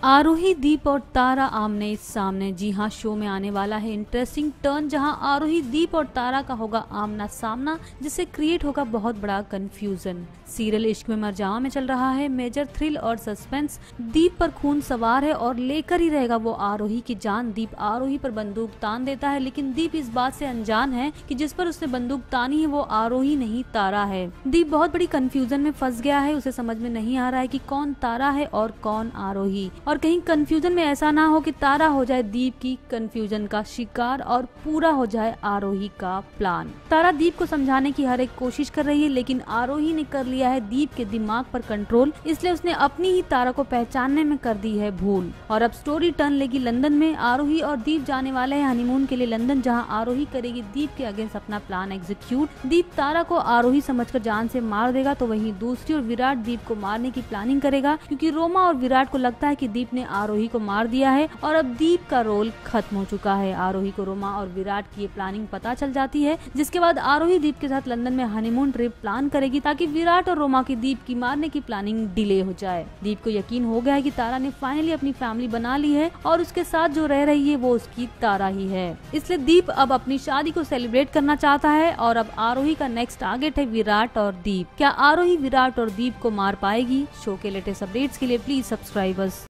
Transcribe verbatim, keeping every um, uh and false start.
आरोही, दीप और तारा आमने सामने। जी हाँ, शो में आने वाला है इंटरेस्टिंग टर्न, जहां आरोही, दीप और तारा का होगा आमना सामना, जिससे क्रिएट होगा बहुत बड़ा कंफ्यूजन। सीरियल इश्क में मरजावा में चल रहा है मेजर थ्रिल और सस्पेंस। दीप पर खून सवार है और लेकर ही रहेगा वो आरोही की जान। दीप आरोही पर बंदूक तान देता है, लेकिन दीप इस बात से अनजान है कि जिस पर उसने बंदूक तानी है वो आरोही नहीं, तारा है। दीप बहुत बड़ी कंफ्यूजन में फंस गया है, उसे समझ में नहीं आ रहा है कि कौन तारा है और कौन आरोही, और कहीं कंफ्यूजन में ऐसा ना हो कि तारा हो जाए दीप की कंफ्यूजन का शिकार और पूरा हो जाए आरोही का प्लान। तारा दीप को समझाने की हर एक कोशिश कर रही है, लेकिन आरोही ने कर लिया है दीप के दिमाग पर कंट्रोल, इसलिए उसने अपनी ही तारा को पहचानने में कर दी है भूल। और अब स्टोरी टर्न लेगी लंदन में। आरोही और दीप जाने वाले हैं हनीमून के लिए लंदन, जहां आरोही करेगी दीप के अगेंस्ट अपना प्लान एग्जीक्यूट। दीप तारा को आरोही समझकर जान से मार देगा, तो वहीं दूसरी ओर विराट दीप को मारने की प्लानिंग करेगा, क्योंकि रोमा और विराट को लगता है कि दीप ने आरोही को मार दिया है और अब दीप का रोल खत्म हो चुका है। आरोही को रोमा और विराट की ये प्लानिंग पता चल जाती है, जिसके बाद आरोही दीप के साथ लंदन में हनीमून ट्रिप प्लान करेगी, ताकि विराट और रोमा की दीप की मारने की प्लानिंग डिले हो जाए। दीप को यकीन हो गया है कि तारा ने फाइनली अपनी फैमिली बना ली है और उसके साथ जो रह रही है वो उसकी तारा ही है, इसलिए दीप अब अपनी शादी को सेलिब्रेट करना चाहता है। और अब आरोही का नेक्स्ट टारगेट है विराट और दीप। क्या आरोही विराट और दीप को मार पाएगी? शो के लेटेस्ट अपडेट्स के लिए प्लीज सब्सक्राइब अस।